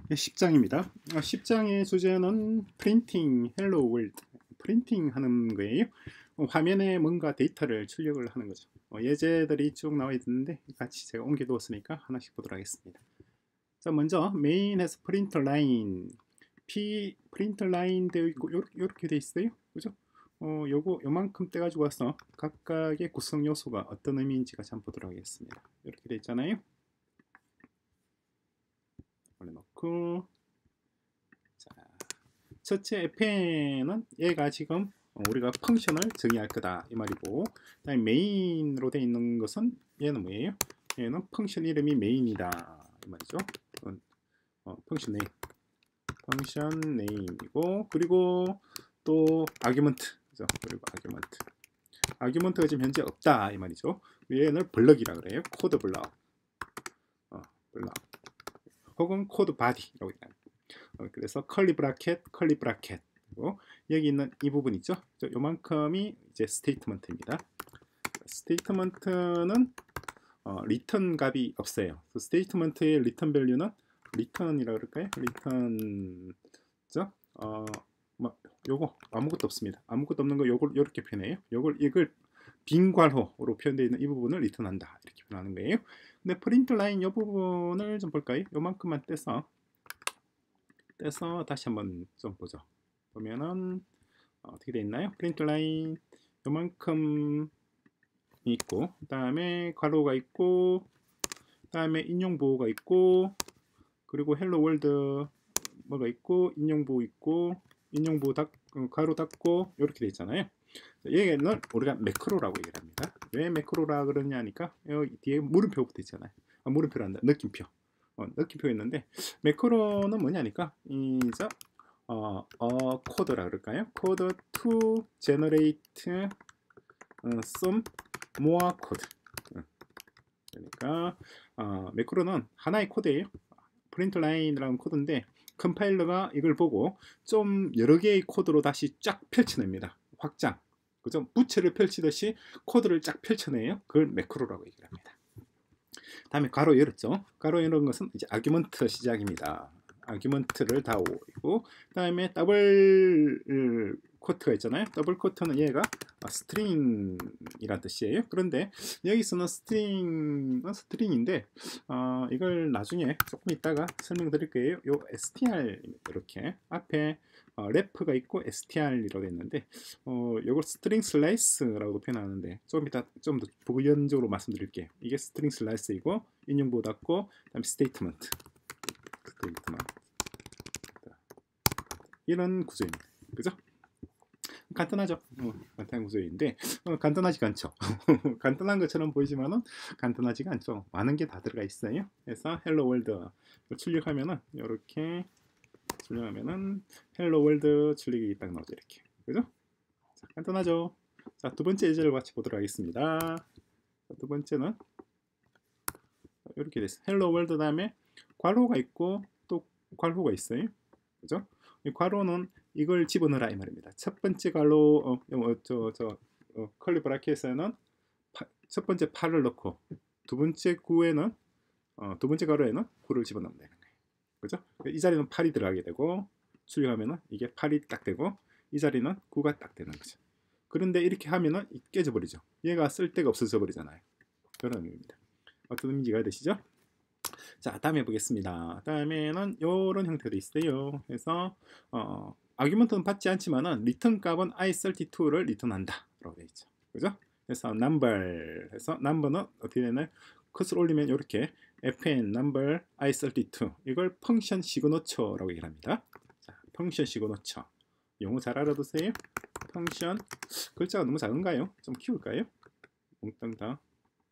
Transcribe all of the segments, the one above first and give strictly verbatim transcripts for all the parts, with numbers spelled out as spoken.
십 장입니다. 십 장의 주제는 프린팅 헬로 월드, 프린팅 하는 거예요. 어, 화면에 뭔가 데이터를 출력을 하는 거죠. 어, 예제들이 쭉 나와 있는데 같이 제가 옮겨 두었으니까 하나씩 보도록 하겠습니다. 자, 먼저 메인에서 프린터 라인, P 프린터 라인 되어 있고 이렇게 되어 있어요. 그죠? 어, 요거 요만큼 떼 가지고 와서 각각의 구성 요소가 어떤 의미인지 같이 한번 보도록 하겠습니다. 이렇게 되어 있잖아요. 올려놓고, 자, 첫째 에프엔은 얘가 지금 우리가 펑션을 정의할 거다 이 말이고, 그다음에 메인으로 되어 있는 것은 얘는 뭐예요? 얘는 펑션 이름이 메인이다 이 말이죠. 어, 펑션 네임, 펑션 네임이고, 그리고 또 아규먼트, 그죠? 그리고 아규먼트, 아규먼트가 지금 현재 없다 이 말이죠. 얘는 블럭이라 그래요. 코드 블럭, 어, 블럭, 혹은 코드 바디라고 해요. 어, 그래서 컬리 브라켓, 컬리 브라켓. 그리고 여기 있는 이 부분 있죠? 요만큼이 이제 스테이트먼트입니다. 스테이트먼트는 어, 리턴 값이 없어요. 스테이트먼트의 리턴 밸류는 리턴이라 그럴까요? 리턴, 죠? 어, 뭐 요거 아무것도 없습니다. 아무것도 없는 거 요걸 이렇게 표현해요. 요걸 이걸 빈 괄호로 표현되어 있는 이 부분을 리턴한다 이렇게 표현하는 거예요. 근데 프린트 라인 이 부분을 좀 볼까요? 요만큼만 떼서 떼서 다시 한번 좀 보죠. 보면은 어, 어떻게 되어 있나요? 프린트 라인 요만큼 있고, 그 다음에 괄호가 있고, 그 다음에 인용 보호가 있고, 그리고 헬로 월드 뭐가 있고, 인용 보호 있고, 인용 보호 닫, 괄호 닫고 이렇게 되어 있잖아요. 얘는 우리가 매크로라고 얘기를 합니다. 왜 매크로라 그러냐니까 여기 뒤에 물음표 붙어 있잖아요. 아, 물음표란다. 느낌표. 어, 느낌표 있는데 매크로는 뭐냐니까 이제 어, 어 코드라 그럴까요? 코드 to generate 어, some more code. 어, 그러니까 어, 매크로는 하나의 코드예요. 프린트 라인이라는 코드인데 컴파일러가 이걸 보고 좀 여러 개의 코드로 다시 쫙 펼쳐냅니다. 확장. 그죠? 부채를 펼치듯이 코드를 쫙 펼쳐내요. 그걸 매크로라고 얘기를 합니다. 다음에 괄호 열었죠. 괄호 열은 것은 이제 아규먼트 시작입니다. 아규먼트를 다 오고, 다음에 더블 코트가 있잖아요. 더블 코트는 얘가 스트링이란 뜻이에요. 그런데 여기서는 스트링은 스트링인데 어, 이걸 나중에 조금 이따가 설명드릴 거예요. 요 에스티알 이렇게 앞에 어, 래프가 있고 에스티알이라고 했는데 어, 요걸 스트링 슬라이스라고 표현하는데 좀 이따 좀 더 부연적으로 말씀드릴게요. 이게 스트링 슬라이스이고 인용보 닫고 그다음에 스테이트먼트, 스테이트먼트 이런 구조입니다. 그죠? 간단하죠. 어, 간단한 구조인데 어, 간단하지가 않죠. 간단한 것처럼 보이지만은 간단하지가 않죠. 많은 게 다 들어가 있어요. 그래서 헬로 월드 출력하면은 이렇게 출력하면은 헬로 월드 출력이 딱 나오죠. 이렇게. 그죠? 자, 간단하죠. 자, 두 번째 예제를 같이 보도록 하겠습니다. 자, 두 번째는 이렇게 됐어요. 헬로 월드 다음에 괄호가 있고 또 괄호가 있어요. 그죠? 이 괄호는 이걸 집어넣으라 이 말입니다. 첫 번째 괄호 어, 어, 저, 저 어, 컬리 브라켓에는 파, 첫 번째 팔을 넣고 두 번째 구에는 어, 두 번째 괄호에는 구를 집어넣으면 되는 거예요. 그죠? 이 자리는 팔이 들어가게 되고 출력하면은 이게 팔이 딱 되고 이 자리는 구가 딱 되는 거죠. 그런데 이렇게 하면은 깨져 버리죠. 얘가 쓸데가 없어져 버리잖아요. 그런 의미입니다. 어떤 의미가 되시죠? 자, 다음에 보겠습니다. 다음에는 이런 형태도 있어요. 그래서 어, 아규먼트는 받지 않지만은 리턴 값은 아이 삼십이를 리턴한다 라고 되어 있죠. 그죠? 그래서 number 해서 number는 어떻게 되나요? 컷을 올리면 이렇게 fn number 아이 삼십이 이걸 펑션 시그너처라고 얘기합니다. 자, 펑션 시그너처 용어 잘 알아두세요. 펑션 글자가 너무 작은가요? 좀 키울까요? 몽땅 다.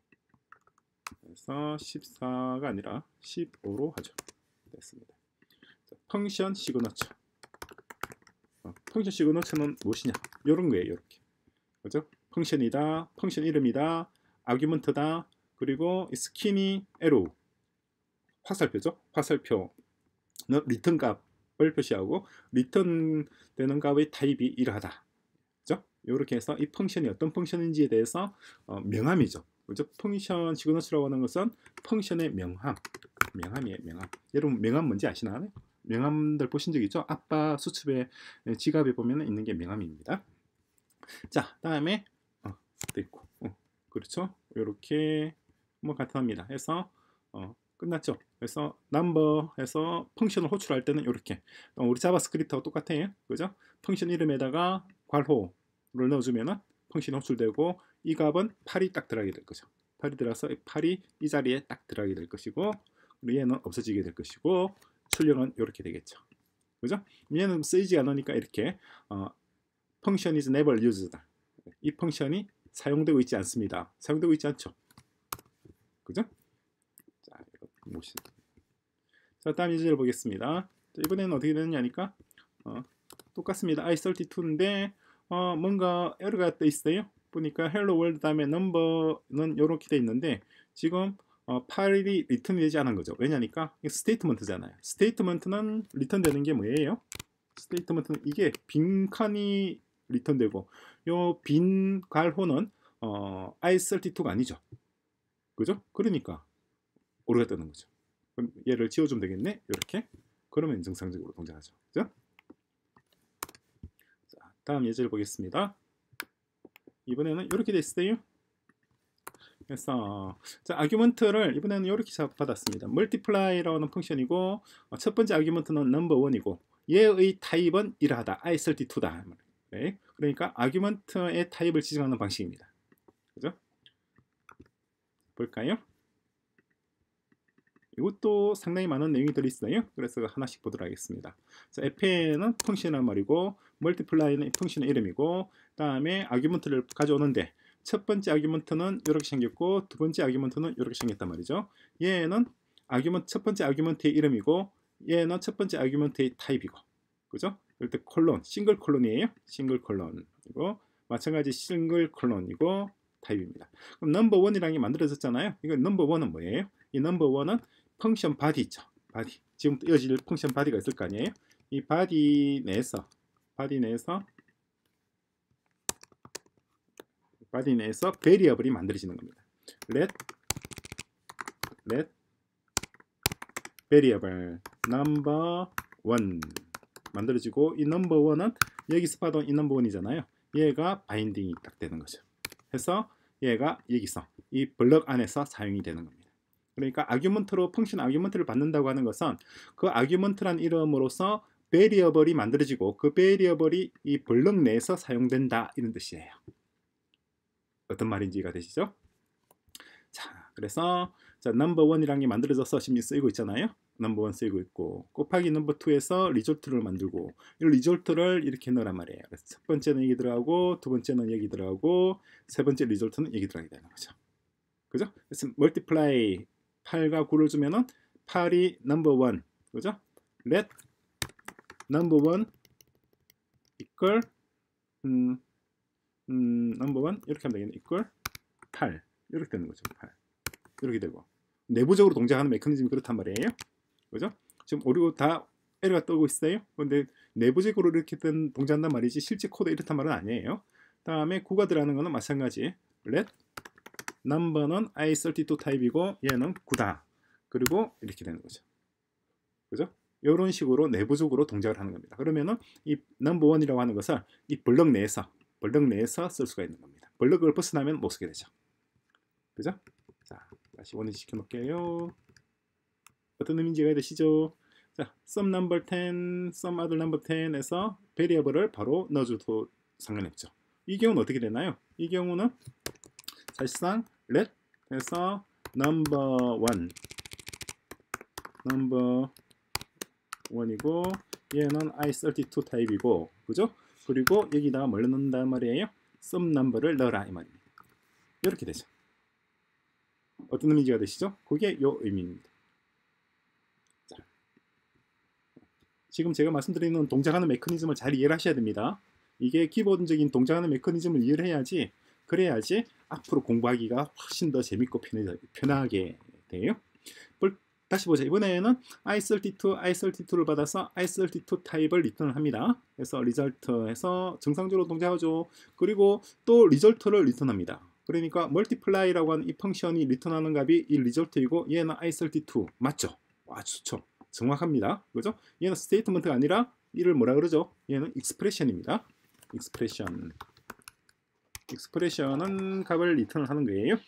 그래서 십사가 아니라 십오로 하죠. 됐습니다. 자, 펑션 시그너처. 어, 펑션 시그너처는 무엇이냐? 이런 거예요. 이렇게. 그죠? 펑션이다. 펑션 이름이다. 아규먼트다. 그리고 스키니 에로. 화살표죠? 화살표는 리턴 값을 표시하고 리턴 되는 값의 타입이 이러하다. 그죠? 이렇게 해서 이 펑션이 어떤 펑션인지에 대해서 어, 명함이죠. 그죠? 펑션 시그너처라고 하는 것은 펑션의 명함, 명함이에요. 명함. 여러분 명함 뭔지 아시나요? 명암들 보신 적 있죠? 아빠 수첩에 지갑에 보면 있는 게 명암입니다. 자, 다음에 어, 또 있고, 어, 그렇죠? 이렇게 뭐 같합니다. 해서 어, 끝났죠. 그래서 number 해서 펑션을 호출할 때는 이렇게 어, 우리 자바스크립트하고 똑같아요. 그죠? 펑션 이름에다가 괄호를 넣어주면은 펑션이 호출되고 이 값은 팔이 딱 들어가게 될 거죠. 팔이 들어서 팔이 이 자리에 딱 들어가게 될 것이고 얘는 없어지게 될 것이고 출력은 이렇게 되겠죠. 그죠? 얘는 쓰이지 않으니까 이렇게 어, function is never used. 이 펑션이 사용되고 있지 않습니다. 사용되고 있지 않죠. 그죠? 자, 이거 보시죠. 자, 다음 예제를 보겠습니다. 자, 이번에는 어떻게 되느냐니까 어, 똑같습니다. 아이 삼십이인데 어, 뭔가 에러가 떠 있어요. 보니까 hello world 다음에 number는 이렇게 돼 있는데 지금 어, 파일이 리턴이 되지 않은 거죠. 왜냐니까 이게 스테이트먼트잖아요. 스테이트먼트는 리턴 되는 게 뭐예요? 스테이트먼트는 이게 빈 칸이 리턴되고 요 빈 괄호는 어, 아이 삼십이가 아니죠. 그죠? 그러니까 오류가 뜨는 거죠. 그럼 얘를 지워주면 되겠네. 이렇게. 그러면 정상적으로 동작하죠. 그죠? 자, 다음 예제를 보겠습니다. 이번에는 이렇게 됐어요. 그래서 자, 아규먼트를 이번에는 이렇게 받았습니다. multiply라는 펑션이고 어, 첫 번째 아규먼트는 number one이고 얘의 타입은 이러하다. 아이 삼십이다. 네. 그러니까 아규먼트의 타입을 지정하는 방식입니다. 그죠? 볼까요? 이것도 상당히 많은 내용이 들어있어요. 그래서 하나씩 보도록 하겠습니다. 자, 에프에는 펑션을 말이고 multiply는 펑션의 이름이고 다음에 아규먼트를 가져오는데 첫 번째 아규먼트는 이렇게 생겼고 두 번째 아규먼트는 이렇게 생겼단 말이죠. 얘는 아규먼트 첫 번째 아규먼트의 이름이고 얘는 첫 번째 아규먼트의 타입이고 그죠? 이럴 때 콜론, 싱글 콜론이에요. 싱글 콜론이고 마찬가지 싱글 콜론이고 타입입니다. 그럼 넘버 원이라는 게 만들어졌잖아요. 이거 넘버 원은 뭐예요? 이 넘버 원은 펑션 바디 있죠. 바디. 지금부터 이어질 펑션 바디가 있을 거 아니에요? 이 바디 내에서 바디 내에서 바디 내에서 베리어블이 만들어지는 겁니다. let let variable number one 만들어지고 이 넘버 원은 여기서 봐도 이 넘버 원이잖아요. 얘가 바인딩이 딱 되는 거죠. 해서 얘가 여기서 이 블럭 안에서 사용이 되는 겁니다. 그러니까 아규먼트로 펑션 아규먼트를 받는다고 하는 것은 그 아규먼트란 이름으로서 베리어블이 만들어지고 그 베리어블이 이 블럭 내에서 사용된다 이런 뜻이에요. 어떤 말인지 이해가 되시죠? 자, 그래서 자, 넘버 원이라는 게 만들어져서 지금 쓰이고 있잖아요. 넘버 원 쓰이고 있고 곱하기 넘버 투에서 리졸트를 만들고 이 리졸트를 이렇게 넣으란 말이에요. 그래서 첫 번째는 여기 들어가고 두 번째는 여기 들어가고 세 번째 리졸트는 여기 들어가게 되는 거죠. 그죠? 그래서 멀티플라이 팔과 구를 주면은 팔이 넘버 원 그죠? let 넘버 원 equal 음, 음, 넘버 원 이렇게 하면 되겠네. equal 팔 이렇게 되는 거죠. 팔 이렇게 되고 내부적으로 동작하는 메커니즘이 그렇단 말이에요. 그죠? 지금 오류 다 에러가 뜨고 있어요. 근데 내부적으로 이렇게 된 동작한단 말이지 실제 코드 이렇단 말은 아니에요. 다음에 구가 들어가는 거는 마찬가지. let number는 아이 삼십이 타입이고 얘는 구다. 그리고 이렇게 되는 거죠. 그죠? 이런 식으로 내부적으로 동작을 하는 겁니다. 그러면은 이 넘버 원이라고 하는 것을 이 블럭 내에서 블럭 내에서 쓸 수가 있는 겁니다. 블럭을 벗어나면 못 쓰게 되죠. 그죠? 자, 다시 원위치 시켜 놓을게요. 어떤 의미인지 이해가 되시죠? 자, sum number ten, sum other number ten에서 베리어블을 바로 넣어줘도 상관이 없죠. 이 경우는 어떻게 되나요? 이 경우는 사실상 let 해서 number one number one이고 얘는 아이 삼십이 타입이고 그죠? 그리고 여기다가 뭘 넣는단 말이에요? sum number를 넣어라 이 말입니다. 이렇게 되죠. 어떤 의미가 되시죠? 그게 요 의미입니다. 자, 지금 제가 말씀드리는 동작하는 메커니즘을 잘 이해를 하셔야 됩니다. 이게 기본적인 동작하는 메커니즘을 이해를 해야지 그래야지 앞으로 공부하기가 훨씬 더 재밌고 편하게 돼요. 다시 보자. 이번에는 아이 삼십이, 아이 삼십이를 받아서 아이 삼십이 타입을 리턴을 합니다. 그래서 리절트에서 정상적으로 동작하죠. 그리고 또 리절트를 리턴합니다. 그러니까 멀티플라이라고 하는 이 펑션이 리턴하는 값이 이 리절트이고 얘는 아이 삼십이 맞죠? 와 좋죠. 정확합니다. 그죠? 얘는 스테이트먼트가 아니라 이를 뭐라 그러죠? 얘는 익스프레션입니다. 익스프레션. 익스프레션은 값을 리턴을 하는 거예요.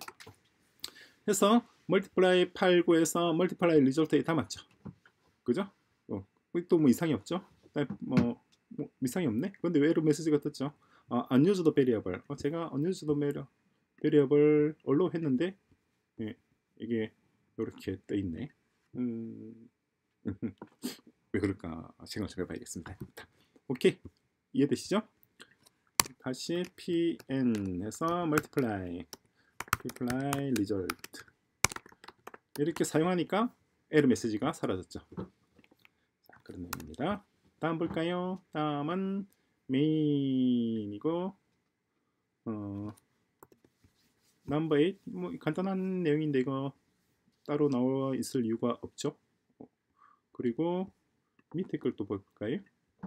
그래서 멀티플라이 팔, 구에서 멀티플라이 리졸트에 다 맞죠. 그죠? 어, 또 뭐 이상이 없죠? 뭐, 뭐 이상이 없네? 근데 왜 에러 메시지가 떴죠? 아, unused variable. 어, 제가 unused variable 얼로 했는데 예, 이게 이렇게 떠 있네. 음, 왜 그럴까 생각을 좀 해봐야겠습니다. 오케이, 이해되시죠? 다시 pn 해서 multiply multiply result 이렇게 사용하니까 에러 메시지가 사라졌죠. 자, 그런 내용입니다. 다음 볼까요? 다음은 main이고 어, number eight 뭐 간단한 내용인데 이거 따로 나와 있을 이유가 없죠. 그리고 밑에 걸 또 볼까요?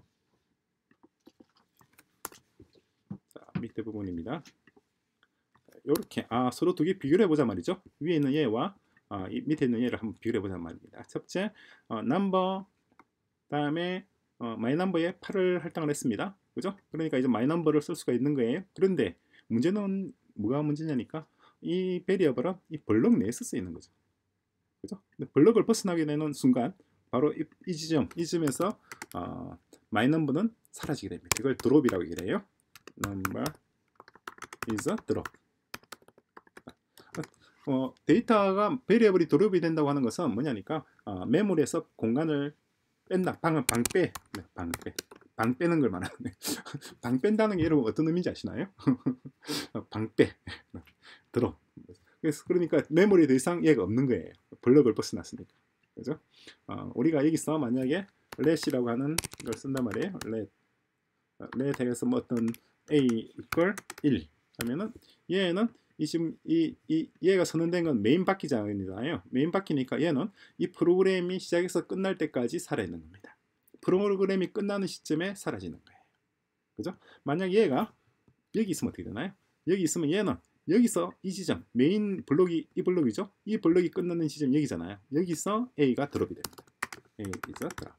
자, 밑에 부분입니다. 이렇게 아 서로 두 개 비교를 해보자 말이죠. 위에 있는 얘와 아, 이 밑에 있는 얘를 한번 비교를 해보자 말입니다. 첫째, 어, number 다음에 어, 마이넘버에 팔을 할당을 했습니다. 그죠? 그러니까 이제 마이넘버를 쓸 수가 있는 거예요. 그런데 문제는 뭐가 문제냐니까 이 베리어블은 이 블럭 내에 쓸 수 있는 거죠. 그죠? 근데 블럭을 벗어나게 되는 순간 바로 이, 이 지점, 이 지점에서 어, 마이넘버는 사라지게 됩니다. 이걸 드롭이라고 얘기를 해요. number is a drop. 어, 데이터가 베리어블이 드롭이 된다고 하는 것은 뭐냐니까 어, 메모리에서 공간을 뺀다. 방은 방빼. 네, 방빼. 방 빼는 걸 말하네. 방 뺀다는 게 여러분 어떤 의미인지 아시나요? 방빼. 드롭. 그래서 그러니까 메모리에 더 이상 얘가 없는 거예요. 블럭을 벗어났으니까. 그죠? 어, 우리가 여기서 만약에 let이라고 하는 걸 쓴단 말이에요. let. let에서 뭐 어떤 a equal 일 하면은 얘는 이 지금 이, 이 얘가 선언된 건 메인 바퀴잖아요. 메인 바퀴니까 얘는 이 프로그램이 시작해서 끝날 때까지 살아있는 겁니다. 프로그램이 끝나는 시점에 사라지는 거예요. 그죠? 만약 얘가 여기 있으면 어떻게 되나요? 여기 있으면 얘는 여기서 이 지점 메인 블록이 이 블록이죠. 이 블록이 끝나는 지점 여기잖아요. 여기서 A가 드롭이 됩니다. A가 드롭.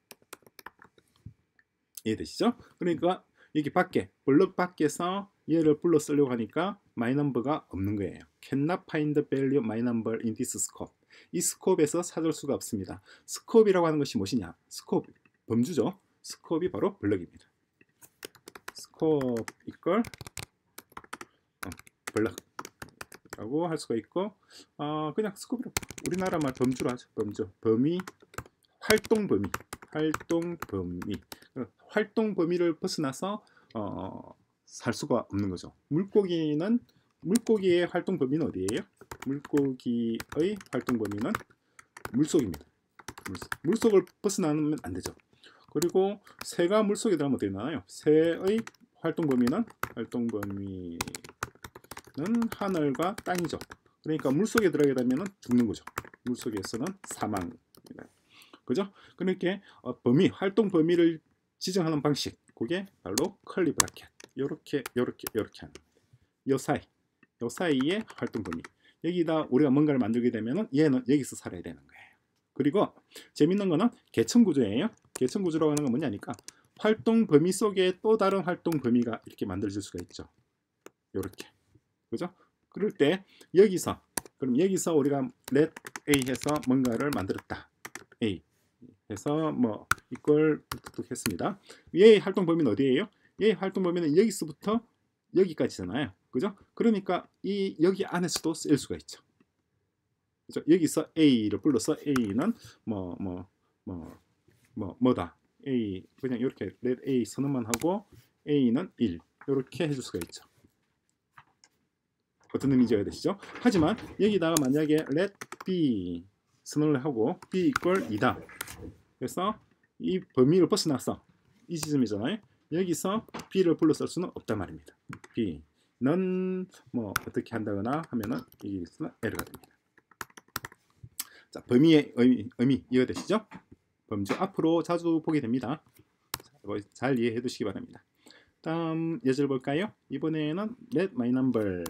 이해되시죠? 그러니까 여기 밖에 블록 밖에서 얘를 불러 쓰려고 하니까 myNumber가 없는 거예요. Cannot find the value of myNumber in this scope. 이 스코프에서 찾을 수가 없습니다. 스코프이라고 하는 것이 무엇이냐? 스코프, 범주죠. 스코프이 바로 블럭입니다. 스코프 equal 어, 블럭이라고 할 수가 있고 어, 그냥 스코프로 우리나라 말 범주로 하죠. 범주, 범위, 활동 범위, 활동 범위. 활동 범위를 벗어나서 어, 살 수가 없는 거죠. 물고기는 물고기의 활동 범위는 어디예요? 물고기의 활동 범위는 물속입니다. 물속. 물속을 벗어나면 안 되죠. 그리고 새가 물속에 들어가면 어떻게 나와요? 새의 활동 범위는 활동 범위는 하늘과 땅이죠. 그러니까 물속에 들어가게 되면 죽는 거죠. 물속에서는 사망입니다. 그죠? 그렇게 어, 범위, 활동 범위를 지정하는 방식, 그게 바로 curly bracket. 요렇게, 요렇게, 요렇게 하는 겁니다. 요 사이, 요 사이의 활동 범위. 여기다 우리가 뭔가를 만들게 되면은 얘는 여기서 살아야 되는 거예요. 그리고 재밌는 거는 계층 구조예요. 계층 구조라고 하는 건 뭐냐니까 활동 범위 속에 또 다른 활동 범위가 이렇게 만들어질 수가 있죠. 요렇게. 그죠? 그럴 때 여기서 그럼 여기서 우리가 let A 해서 뭔가를 만들었다. A 해서 뭐 이걸 뚝뚝 했습니다. 얘의 활동 범위는 어디예요? 얘의 활동 범위는 여기서부터 여기까지잖아요. 그죠? 그러니까 이 여기 안에서도 쓸 수가 있죠. 그죠? 여기서 A를 불러서 A는 뭐 뭐 뭐 뭐 뭐다. A 그냥 이렇게 let A 선언만 하고 A는 일 이렇게 해줄 수가 있죠. 어떤 의미인지 이해되시죠? 하지만 여기다가 만약에 let B 선언을 하고 B equal 이다. 그래서 이 범위를 벗어나서 이 지점이잖아요. 여기서 B를 불러 쓸 수는 없단 말입니다. B는 뭐 어떻게 한다거나 하면은 여기서는 에러가 됩니다. 자, 범위의 의미, 의미 이해되시죠? 범주 앞으로 자주 보게 됩니다. 잘 이해해 두시기 바랍니다. 다음 예절 볼까요? 이번에는 let my number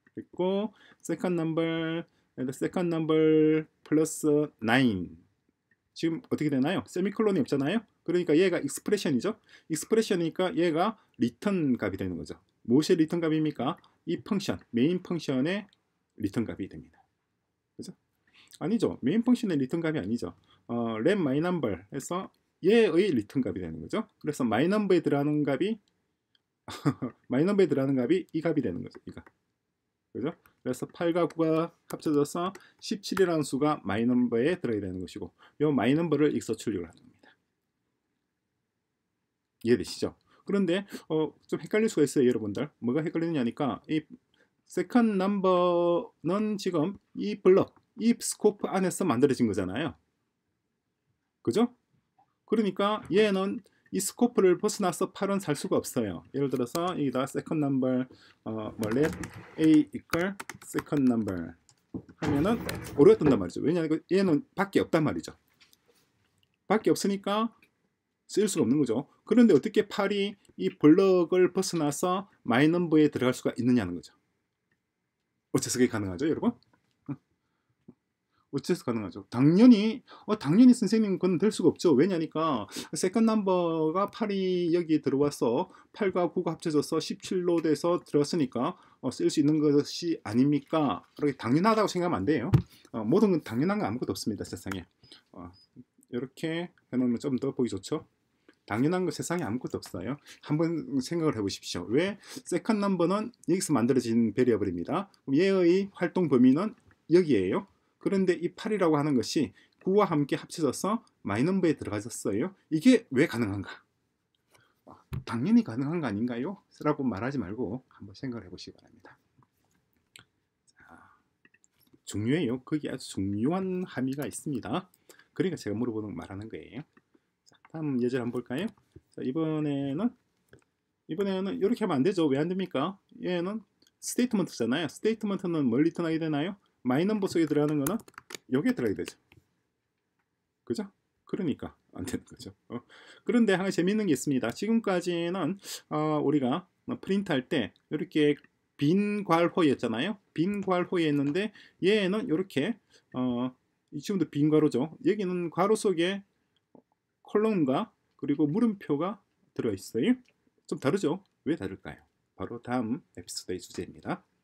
있고 second number and second number 플러스 나인 지금 어떻게 되나요? 세미콜론이 없잖아요. 그러니까 얘가 익스프레션이죠. 익스프레션이니까 얘가 리턴 값이 되는 거죠. 무엇의 리턴 값입니까? 이 펑션, 메인 펑션의 리턴 값이 됩니다. 그죠? 아니죠. 메인 펑션의 리턴 값이 아니죠. 어, len myNumber 해서 얘의 리턴 값이 되는 거죠. 그래서 myNumber에 들어가는 값이 myNumber에 들어가는 값이 이 값이 되는 거죠. 이 값. 그죠? 그래서 팔과 구가 합쳐져서 십칠이라는 수가 myNumber에 들어야 되는 것이고, 이 myNumber를 익서 출력을 하는 겁니다. 이해되시죠? 그런데 어, 좀 헷갈릴 수가 있어요, 여러분들. 뭐가 헷갈리느냐니까 이 second number는 지금 이 블럭, 이 스코프 안에서 만들어진 거잖아요. 그죠? 그러니까 얘는 이 스코프를 벗어나서 팔은 살 수가 없어요. 예를 들어서 여기다 second number 어, 뭐 let a equal second number 하면은 오류가 뜬단 말이죠. 왜냐하면 얘는 밖에 없단 말이죠. 밖에 없으니까 쓸 수가 없는 거죠. 그런데 어떻게 팔이 이 블럭을 벗어나서 myNumber에 들어갈 수가 있느냐는 거죠. 어째서 그게 가능하죠, 여러분? 어째서 가능하죠? 당연히 어, 당연히 선생님 그건 될 수가 없죠. 왜냐니까 세컨 넘버가 팔이 여기 들어와서 팔과 구가 합쳐져서 십칠로 돼서 들어왔으니까 어, 쓸 수 있는 것이 아닙니까? 그렇게 당연하다고 생각하면 안 돼요. 어, 모든 건 당연한 거 아무것도 없습니다, 세상에. 어, 이렇게 해놓으면 좀 더 보기 좋죠. 당연한 거 세상에 아무것도 없어요. 한번 생각을 해보십시오. 왜? 세컨 넘버는 여기서 만들어진 베리어블입니다. 얘의 활동 범위는 여기에요. 그런데 이 팔이라고 하는 것이 구와 함께 합쳐져서 myNumber에 들어가졌어요. 이게 왜 가능한가? 당연히 가능한 거 아닌가요? 라고 말하지 말고 한번 생각을 해보시기 바랍니다. 자, 중요해요. 거기 아주 중요한 함의가 있습니다. 그러니까 제가 물어보는 말하는 거예요. 자, 다음 예절 한번 볼까요? 자, 이번에는 이번에는 이렇게 하면 안 되죠. 왜 안 됩니까? 얘는 스테이트먼트잖아요. 스테이트먼트는 뭘 리턴하게 되나요? myNumber 속에 들어가는 거는 여기에 들어가게 되죠. 그죠? 그러니까 안 되는 거죠. 어. 그런데 하나 재밌는 게 있습니다. 지금까지는 어, 우리가 프린트 할 때 이렇게 빈 괄호였잖아요. 빈 괄호였는데 얘는 이렇게 어, 지금도 빈 괄호죠. 여기는 괄호 속에 콜럼과 그리고 물음표가 들어있어요. 좀 다르죠? 왜 다를까요? 바로 다음 에피소드의 주제입니다.